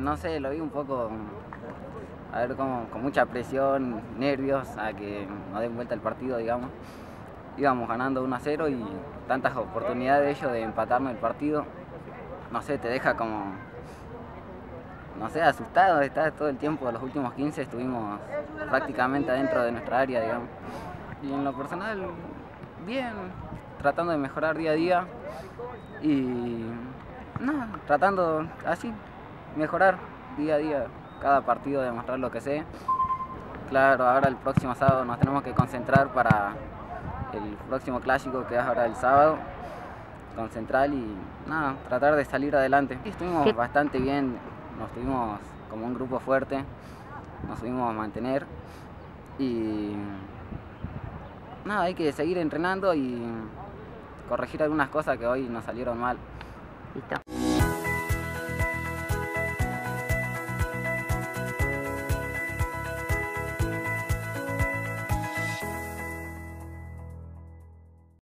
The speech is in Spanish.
no sé, lo vi un poco, a ver, como con mucha presión, nervios, a que nos den vuelta el partido, digamos. Íbamos ganando 1-0 y tantas oportunidades de ellos de empatarnos el partido, no sé, te deja como, no sé, asustado. Estás todo el tiempo, los últimos 15 estuvimos prácticamente adentro de nuestra área, digamos. Y en lo personal, bien, tratando de mejorar día a día y nada, tratando así, mejorar día a día, cada partido demostrar lo que sé. Claro, ahora el próximo sábado nos tenemos que concentrar para el próximo clásico que es ahora el sábado con Central y nada, tratar de salir adelante. Estuvimos bastante bien, nos tuvimos como un grupo fuerte, nos subimos a mantener y nada, hay que seguir entrenando y corregir algunas cosas que hoy nos salieron mal. Listo.